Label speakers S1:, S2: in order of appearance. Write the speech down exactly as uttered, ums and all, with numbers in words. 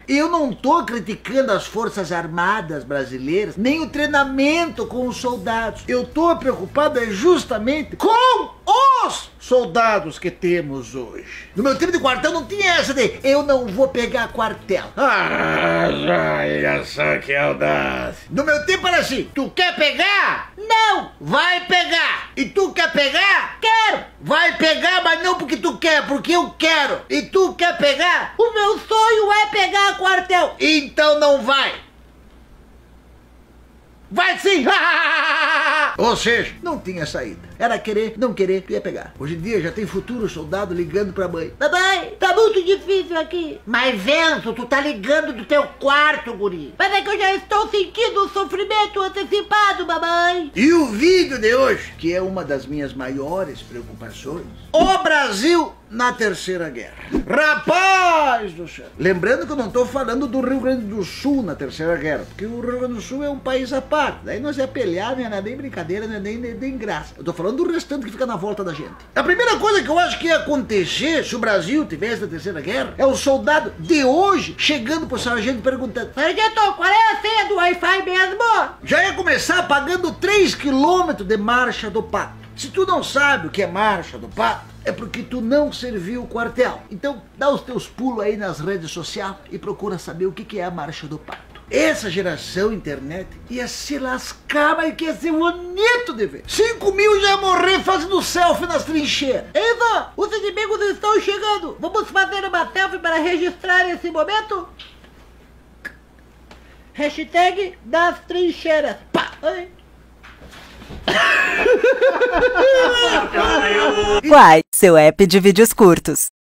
S1: Eu não tô criticando as Forças Armadas brasileiras, nem o treinamento com os soldados. Eu tô preocupado é justamente com os soldados que temos hoje. No meu tempo de quartel não tinha essa de eu não vou pegar quartel. Ah, olha só que audácia. No meu tempo era assim, tu quer pegar? Não, vai pegar. E tu quer pegar? Quero. Vai pegar, mas não porque tu quer, porque eu quero. E tu quer pegar? O meu sonho é pegar quartel. Então não vai. Vai sim! Ou seja, não tinha saída. Era querer, não querer, tu ia pegar. Hoje em dia já tem futuro soldado ligando pra mãe. Mamãe, tá muito difícil aqui. Mas Venzo, tu tá ligando do teu quarto, guri. Mas é que eu já estou sentindo o sofrimento antecipado, mamãe. E o vídeo de hoje, que é uma das minhas maiores preocupações. O Brasil na Terceira Guerra. Rapaz do céu. Lembrando que eu não tô falando do Rio Grande do Sul na Terceira Guerra, porque o Rio Grande do Sul é um país à parte. Daí nós é pelear, não é nem brincadeira, não é nem, nem, nem graça. Eu tô falando do restante que fica na volta da gente. A primeira coisa que eu acho que ia acontecer se o Brasil tivesse a Terceira Guerra é o soldado de hoje chegando pro sargento perguntando: sargento, qual é a senha do Wi-Fi mesmo? Já ia começar pagando três quilômetros de Marcha do Pato. Se tu não sabe o que é Marcha do Pato, é porque tu não serviu o quartel. Então dá os teus pulos aí nas redes sociais e procura saber o que é a Marcha do Pato. Essa geração internet ia se lascar, mas que ia ser bonito de ver. Cinco mil já ia morrer fazendo selfie nas trincheiras. Eva, os inimigos estão chegando. Vamos fazer uma selfie para registrar esse momento? Hashtag das trincheiras. Pá! Ai.
S2: Quai, seu app de vídeos curtos.